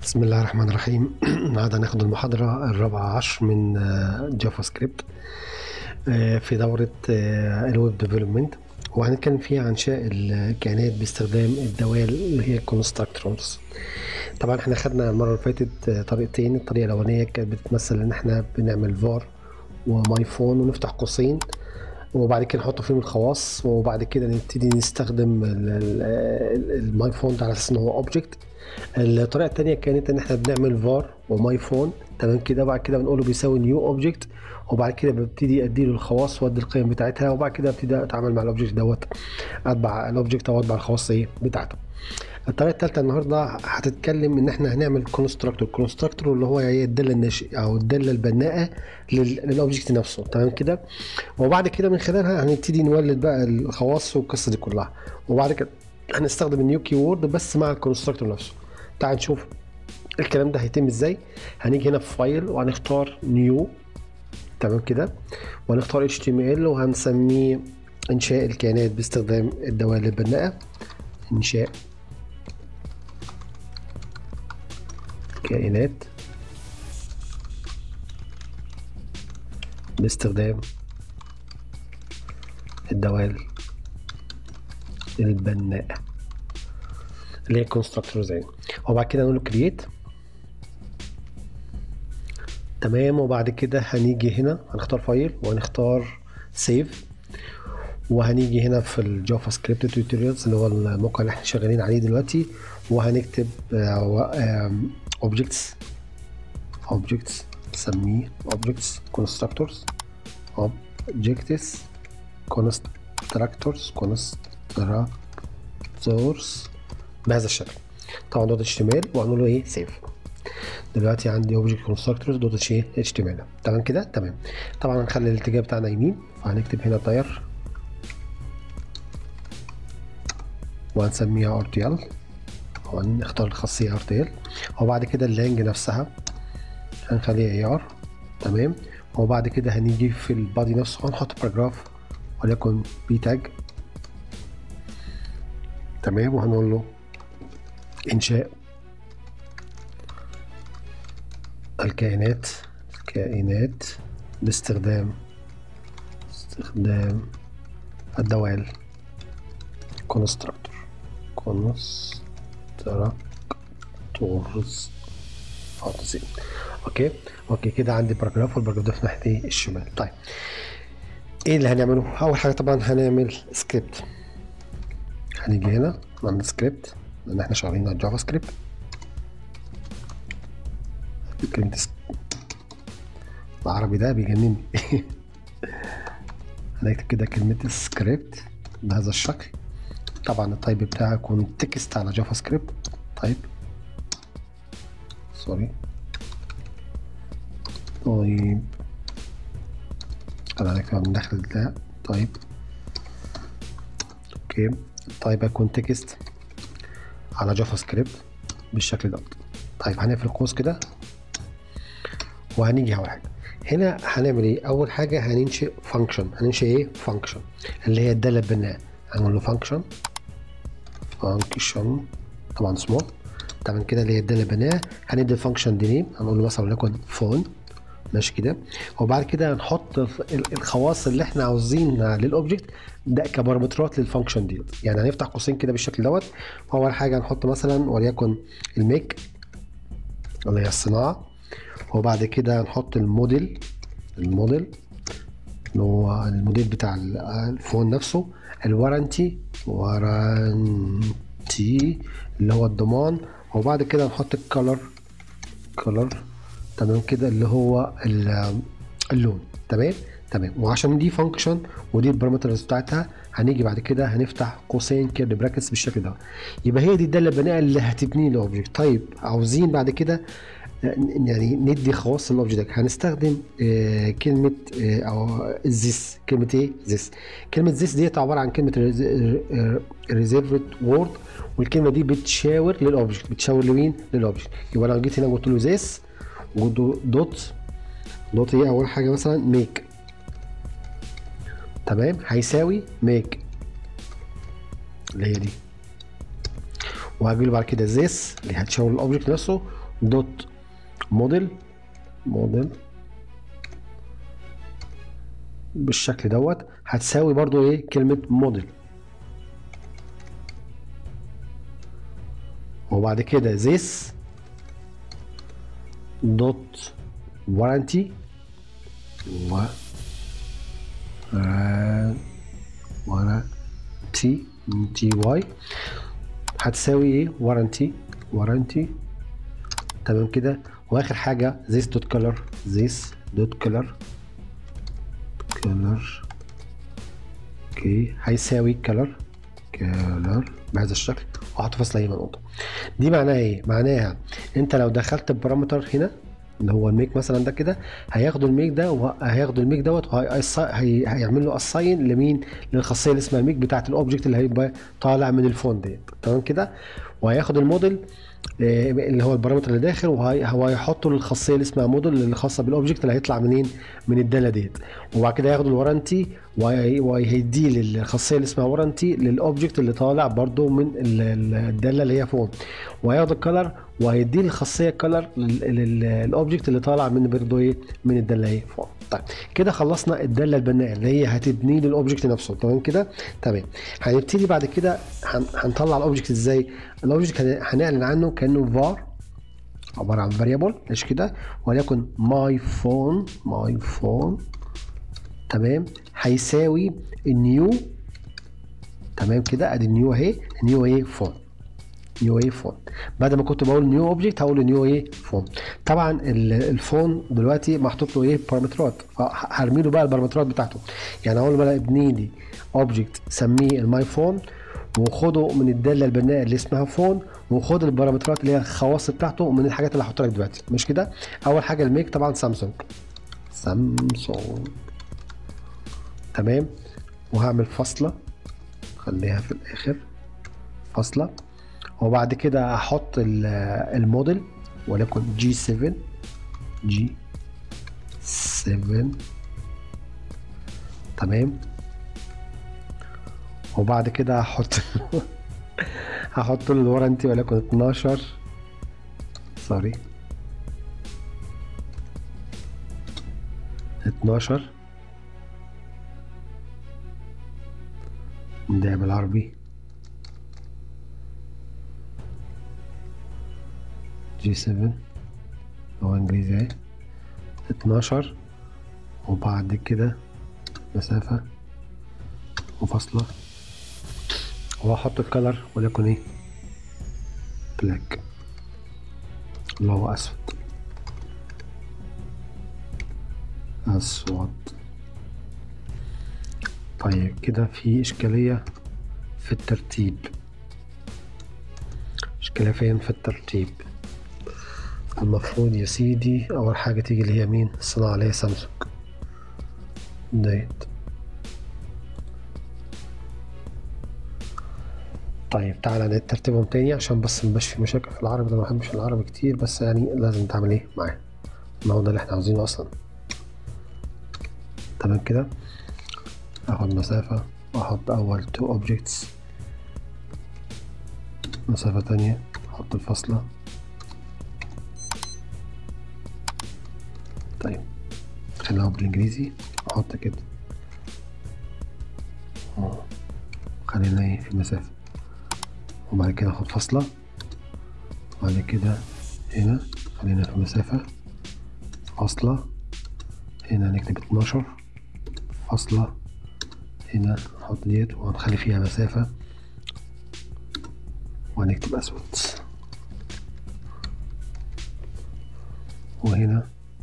بسم الله الرحمن الرحيم. النهارده هناخد المحاضرة الرابعة عشر من جافا سكريبت في دورة الويب ديفلوبمنت، وهنتكلم فيها عن انشاء الكائنات باستخدام الدوال اللي هي الكونستراكتورز. طبعا احنا خدنا المرة اللي فاتت طريقتين. الطريقة الأولانية كانت بتتمثل ان احنا بنعمل فار وماي فون ونفتح قوسين وبعد كده نحط فيهم الخواص، وبعد كده نبتدي نستخدم الماي فون على اساس ان هو اوبجكت. الطريقه الثانيه كانت ان احنا بنعمل فار وماي فون، تمام كده، وبعد كده بنقول له بيساوي نيو اوبجكت، وبعد كده ببتدي ادي له الخواص وادي القيم بتاعتها، وبعد كده ابتدي اتعامل مع الاوبجكت دوت، اطبع الاوبجكت او اطبع الخواص بتاعته. الطريقه الثالثه النهارده هتتكلم ان احنا هنعمل كونستراكتور اللي هو هي الداله الناشئه او الداله البناءه للاوبجكت نفسه، تمام كده. وبعد كده من خلالها هنبتدي نولد بقى الخواص والقصه دي كلها، وبعد كده هنستخدم النيو كيورد بس مع الكونستراكتور نفسه. تعال نشوف الكلام ده هيتم ازاي. هنيجي هنا في فايل وهنختار نيو، تمام كده، وهنختار HTML وهنسميه انشاء الكائنات باستخدام الدوال البناءه. انشاء كائنات باستخدام الدوال البناءة اللي هي كونستراكتور زي، وبعد كده نقول له كرييت، تمام. وبعد كده هنيجي هنا هنختار فايل وهنختار سيف، وهنيجي هنا في الجافا سكريبت توتوريالز اللي هو الموقع اللي احنا شغالين عليه دلوقتي، وهنكتب اوبجكتس نسميه اوبجكتس كونستراكتورز بهذا الشكل. طبعا دوت HTML وهنقول له ايه سيف. دلوقتي عندي اوبجكت كونستراكتورز دوت HTML، تمام كده، تمام. طبعا هنخلي الاتجاه بتاعنا يمين، فهنكتب هنا تاير وهنسميها RTL وهنختار الخاصية RTL، وبعد كده اللانج نفسها هنخليها AR، تمام. وبعد كده هنيجي في البادي نفسه هنحط باراجراف وليكن بي تاج، تمام. وهنقول له انشاء الكائنات باستخدام الدوال كونستراكتورز اوكي كده عندي باراجراف، والباراجراف ده في ناحيه الشمال. طيب ايه اللي هنعمله؟ اول حاجه طبعا هنعمل سكريبت. هنيجي هنا نعمل سكريبت لان احنا شغالين على جافا سكريبت. كلمة العربي ده بيجنني. هنكتب كده كلمة سكريبت بهذا الشكل. طبعا التايب بتاعه يكون تكست على جافا سكريبت، طيب انا هنكتبها من داخل ده، طيب اوكي. التايب هيكون تكست على جافا سكريبت بالشكل ده. طيب هنقفل القوس كده وهنيجي على حاجه هنا هنعمل ايه؟ اول حاجه هننشئ فانكشن. هننشئ ايه؟ فانكشن اللي هي الداله البناء. هنقول له فانكشن طبعا سمول، تمام كده، اللي هي الداله البناء. هندي الفانكشن دي نيم، هنقول له مثلا وليكن فون، ماشي كده. وبعد كده هنحط الخواص اللي احنا عاوزينها للاوبجكت ده كبارامترات للفانكشن دي. يعني هنفتح قوسين كده بالشكل دوت. اول حاجه هنحط مثلا وليكن الميك اللي هي الصناعه، وبعد كده هنحط الموديل اللي هو الموديل بتاع الفون نفسه، الوارنتي اللي هو الضمان، وبعد كده نحط الكالر تمام كده اللي هو اللون، تمام. وعشان دي فانكشن ودي البارامترز بتاعتها، هنيجي بعد كده هنفتح قوسين كيرلي براكتس بالشكل ده. يبقى هي دي الداله البناء اللي هتبني الاوبجكت. طيب عاوزين بعد كده يعني ندي خواص للاوبجكت، هنستخدم كلمه او زيس. كلمه ايه؟ كلمه زيس ديت عباره عن كلمه ريزيرفد وورد، والكلمه دي بتشاور للاوبجكت. بتشاور لمين؟ للاوبجكت. يبقى انا جيت هنا قلت له زيس دوت ايه اول حاجه مثلا ميك، تمام، هيساوي ميك اللي هي دي، وهجي له بعد كده زيس اللي هتشاور الاوبجكت نفسه، دوت موديل بالشكل دوت، هتساوي برضو ايه كلمة موديل، وبعد كده this دوت warranty warranty تي واي هتساوي ايه warranty تمام كده. واخر حاجة this dot color اوكي هيساوي color بهذا الشكل، واحط فاصلة يمين نقطة. دي معناها ايه؟ معناها انت لو دخلت البارامتر هنا اللي هو الميك مثلا ده كده، هياخدوا الميك ده وهياخدوا الميك دوت هيعمل له اساين لمين؟ للخاصيه اللي اسمها الميك بتاعت الاوبجكت اللي هيبقى طالع من الفون ديت، تمام كده. وهياخد الموديل اللي هو البارامتر اللي داخل، وهيحطه للخاصيه اللي اسمها موديل اللي خاصه بالاوبجكت اللي هيطلع منين؟ من الداله ديت. وبعد كده هياخد الورانتي وهيديه للخاصيه اللي اسمها ورانتي للاوبجكت اللي طالع برده من الداله اللي هي فون. وهياخد الكلر وهيديه الخاصيه كلر للاوبجكت اللي طالع من برده ايه؟ من الداله ايه؟ فون. طيب كده خلصنا الداله البناءه اللي هي هتبني للاوبجكت نفسه، تمام كده؟ تمام. هنبتدي بعد كده هنطلع الاوبجكت ازاي؟ الاوبجكت هنعلن عنه كانه var عباره عن فاريبل ماشي كده، وليكن my phone تمام هيساوي النيو، تمام كده. ادي النيو اهي، نيو ايه فون. بعد ما كنت بقول نيو اوبجكت هقول نيو ايه فون. طبعا الفون دلوقتي محطوط له ايه؟ بارامترات، فهرمي له بقى البارامترات بتاعته. يعني اقول له بقى ابني لي اوبجكت سميه الماي فون، وخده من الداله البناء اللي اسمها فون، وخد البارامترات اللي هي الخواص بتاعته من الحاجات اللي هحطها لك دلوقتي، مش كده؟ اول حاجه الميك طبعا سامسونج تمام، وهعمل فاصله خليها في الاخر فاصله، وبعد كده هحط الموديل وليكن G7 تمام. وبعد كده هحط هحط له الورنتي وليكن 12 ده بالعربي G7 هو انجليزي اهي 12، وبعد كده مسافة وفاصلة، وهحط الكلر وليكن ايه؟ بلاك اللي هو اسود. طيب كده في اشكالية في الترتيب. اشكالية فين في الترتيب؟ المفروض يا سيدي اول حاجة تيجي اللي هي مين؟ الصناعة اللي هي سامسونج ديت. طيب تعالى نعيد ترتيبهم تاني عشان بس مبقاش في مشاكل في العربي، ده ما بحبش العربي كتير، بس يعني لازم تعمل ايه معاه، ما هو ده اللي احنا عاوزينه اصلا. تمام كده. اخد مسافة واحط اول 2 objects، مسافة تانية احط الفاصلة. طيب خليها بالانجليزي، احط كده خلينا ايه في مسافة، وبعد كده اخد فاصلة، وبعد كده هنا خلينا في مسافة فاصلة، هنا نكتب 12 فاصلة، هنا نحط ديت وهنخلي فيها مسافة وهنكتب اسود، وهنا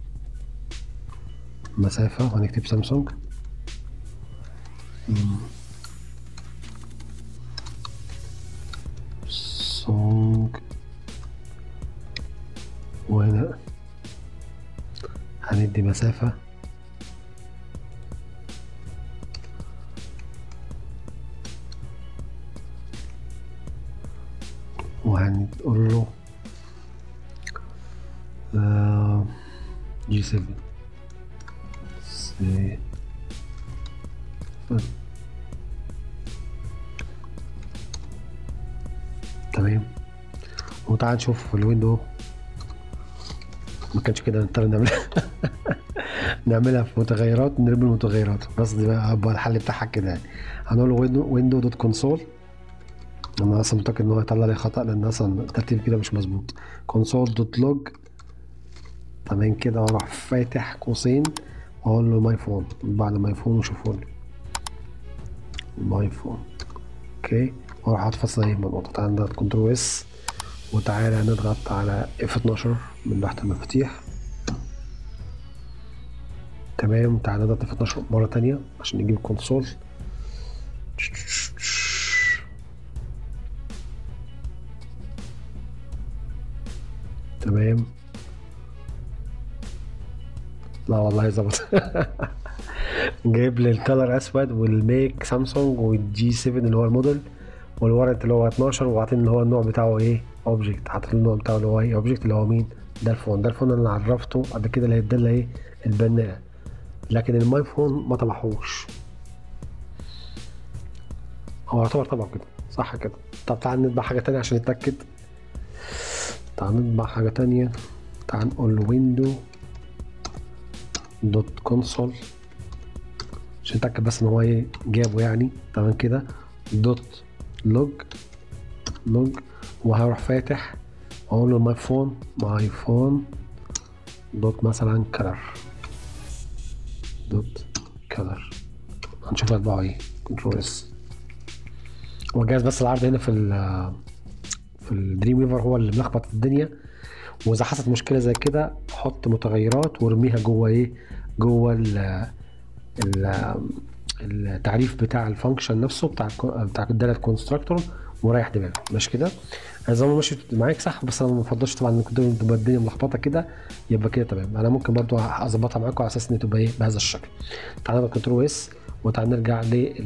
مسافة وهنكتب سامسونج. وهنا هندي مسافة وهنقول له G7 تمام. وتعال نشوف في الويندو كانش كده نضطر نعملها نعملها في متغيرات، نرمي المتغيرات بس. دي بقى الحل بتاعها كده يعني. هنقول له ويندو دوت كونسول. انا اصلا متاكد ان هو هيطلع لي خطا لان اصلا الترتيب كده مش مظبوط. كونسول دوت لوج. تمام كده، واروح فاتح قوسين واقول له ماي فون. بعد ماي فون وشوفوا لي ماي فون. اوكي، واروح احط زي ما نقطة عندها كنترول اس، وتعالى نضغط على F12 من لوحة المفاتيح. تمام، تعالى نضغط F12 مرة تانية عشان نجيب الكونسول. تمام، لا والله ظبط جايب لي الكالر اسود، والميك سامسونج، والجي 7 اللي هو الموديل، والورنت اللي هو 12، وعاطين اللي هو النوع بتاعه ايه، اوبجكت. حاطين النوع بتاعه اللي هو ايه، اوبجكت، اللي هو مين ده، الفون. ده الفون اللي عرفته قبل كده، اللي هيدل ايه، البناء. لكن الماي فون ما طبعهوش. هو يعتبر طبعه كده صح كده. طب تعال نطبع حاجه تانية عشان نتاكد. تعال نطبع حاجه تانية. تعال نقول له ويندو دوت كونسول عشان نتاكد بس ان هو ايه جابه يعني. تمام كده، دوت لوج. وهروح فاتح واقول له ماي فون دوت مثلا كلر. هنشوف هطبعه ايه. كنترول اس. هو جاهز، بس العرض هنا في الدريم ويفر هو اللي ملخبط الدنيا. واذا حصلت مشكله زي كده حط متغيرات وارميها جوه ايه، جوه التعريف بتاع الفانكشن نفسه، بتاع الداتا كونستراكتور، وريح دماغك. ماشي كده، زي ما ماشي معاك صح، بس انا ما بفضلش طبعا ان تبقى الدنيا ملخبطه كده. يبقى كده تمام. انا ممكن برضو اظبطها معاكم على اساس ان تبقى ايه بهذا الشكل. تعالى نضغط كنترول اس، وتعالى نرجع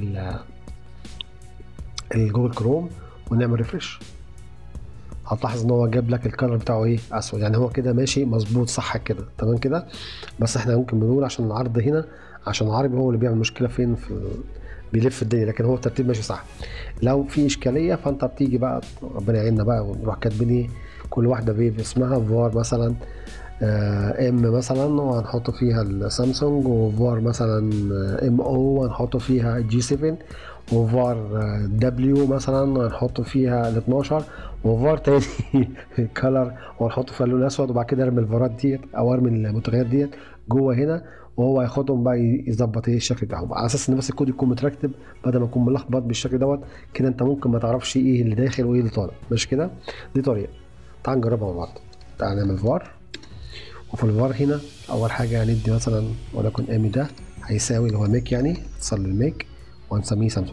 الجوجل كروم ونعمل ريفرش. هتلاحظ ان هو جاب لك الكلر بتاعه ايه، اسود. يعني هو كده ماشي مظبوط صح كده، تمام كده. بس احنا ممكن بنقول عشان العرض هنا، عشان العربي هو اللي بيعمل مشكله فين، بيلف الدنيا. لكن هو الترتيب ماشي صح. لو في اشكاليه فانت بتيجي بقى، ربنا يعيننا بقى، ونروح كاتبين ايه كل واحده باسمها. فار مثلا ام مثلا، وهنحط فيها السامسونج. وفار مثلا ام او، وهنحط فيها جي 7. وفار دبليو مثلا، وهنحط فيها ال 12. وفار تاني كلر، وهنحط فيها اللون الاسود. وبعد كده ارمي الفارات ديت او ارمي المتغير ديت جوه هنا، وهو هياخدهم بقى يظبط ايه الشكل بتاعهم، على اساس ان بس الكود يكون مترتب بدل ما يكون ملخبط بالشكل دوت كده. انت ممكن ما تعرفش ايه اللي داخل وايه اللي طالع. مش كده؟ دي طريقه. تعال نجربها مع بعض. تعال نعمل فار. وفي الفار هنا اول حاجه هندي مثلا ولكن ام ده هيساوي اللي هو ميك، يعني اتصل للميك، وهنسميه سامسونج.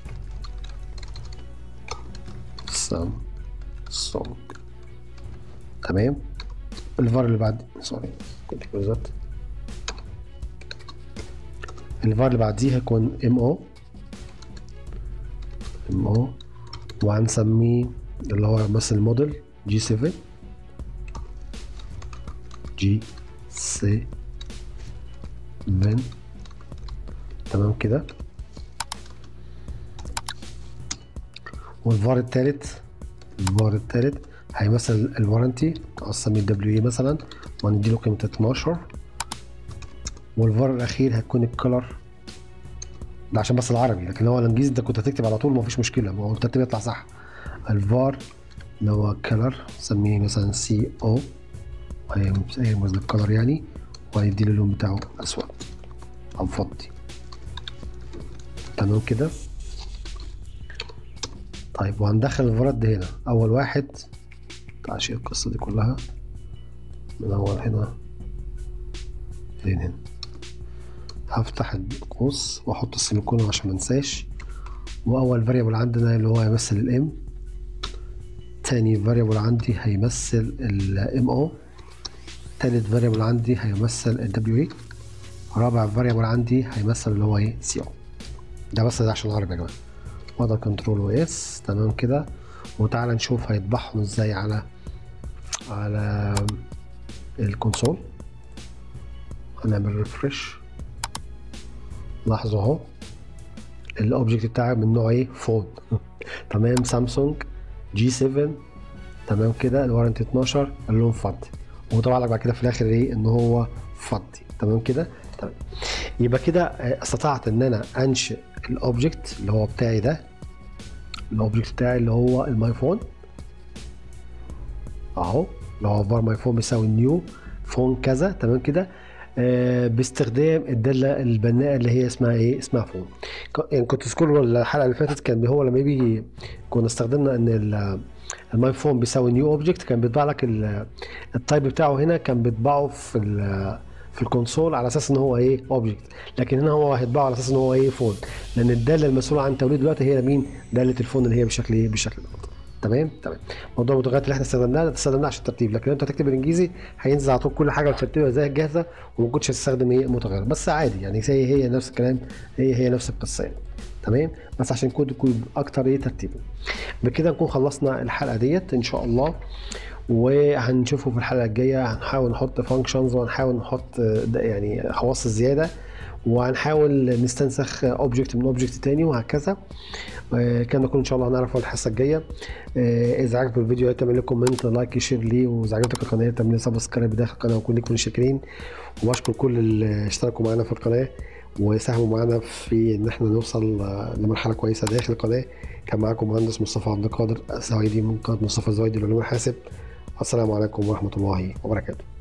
تمام. الفار اللي بعد، سوري كنت بالظبط، الفار اللي بعديه هيكون ام او، وهنسميه اللي هو مثلا الموديل جي 7. تمام كده. والفار التالت هيمثل الوارنتي، هنسميه دبليو اي مثلا، وهنديله قيمة 12. والفار الاخير هيكون الكلر ده عشان بس العربي، لكن هو الانجليزي انت كنت هتكتب على طول مفيش مشكله، ما هو الترتيب يطلع صح. الفار اللي هو كلر نسميه مثلا سي او، هيرمز للكلر يعني، وهنديله اللون بتاعه اسود او فضي. تمام كده. طيب، وهندخل الفارات دي هنا. اول واحد، تعال شيل القصه دي كلها من اول هنا لين هنا. هفتح القوس واحط السيميكولون عشان منساش. واول فاريبل عندنا اللي هو هيمثل الام. تاني فاريبل عندي هيمثل الام او. تالت فاريبل عندي هيمثل الدبليو اي. رابع فاريبل عندي هيمثل اللي هو ايه، سي او. ده بس ده عشان العربي يا جماعه. وضع كنترول واس. تمام كده. وتعالى نشوف هيطبعهم ازاي على الكونسول. هنعمل ريفرش. لاحظوا اهو الاوبجكت بتاعي من نوع ايه، فون تمام، سامسونج جي 7. تمام كده، الوارنتي 12، اللون فضي. وطبعا لك بعد كده في الاخر ايه ان هو فضي. تمام كده. تمام. يبقى كده استطعت ان انا انشئ الاوبجكت اللي هو بتاعي ده، الاوبجكت بتاعي اللي هو الماي فون اهو، اللي هو var my phone بيساوي نيو فون كذا. تمام كده. باستخدام الداله البناءه اللي هي اسمها ايه؟ اسمها فون. يعني كنت تذكروا الحلقه اللي فاتت كان هو لما يجي كنا استخدمنا ان الماي فون بيساوي نيو اوبجكت، كان بيطبع لك التايب بتاعه هنا، كان بيطبعه في الكونسول على اساس ان هو ايه؟ اوبجكت. لكن هنا هو هيطبعه على اساس ان هو ايه؟ فون، لان الداله المسؤوله عن توليد دلوقتي هي مين؟ داله الفون اللي هي بشكل ايه؟ بشكل ده. تمام. تمام. موضوع المتغيرات اللي احنا استخدمناها عشان الترتيب، لكن انت هتكتب بالانجليزي هينزل على طول كل حاجه وترتيبها زي الجاهزه، وما كنتش هتستخدم ايه؟ متغير. بس عادي يعني، هي نفس الكلام، هي نفس القصه يعني. تمام. بس عشان كود يكون اكتر ايه؟ ترتيبا. بكده نكون خلصنا الحلقه ديت ان شاء الله، وهنشوفه في الحلقه الجايه. هنحاول نحط فانكشنز، وهنحاول نحط يعني خواص زياده، وهنحاول نستنسخ اوبجكت من اوبجكت تاني، وهكذا. كان نكون ان شاء الله هنعرفه الحصه الجايه. اذا عجبك الفيديو تعمل لي كومنت، لايك، شير لي، واذا عجبتك القناه تعمل لي سبسكرايب داخل القناه، ونكون لكم شاكرين. وبشكر كل اللي اشتركوا معانا في القناه وساهموا معانا في ان احنا نوصل لمرحله كويسه داخل القناه. كان معاكم مهندس مصطفى عبد القادر الزوايدي من قناه مصطفى الزوايدي لعلوم الحاسب. السلام عليكم ورحمه الله وبركاته.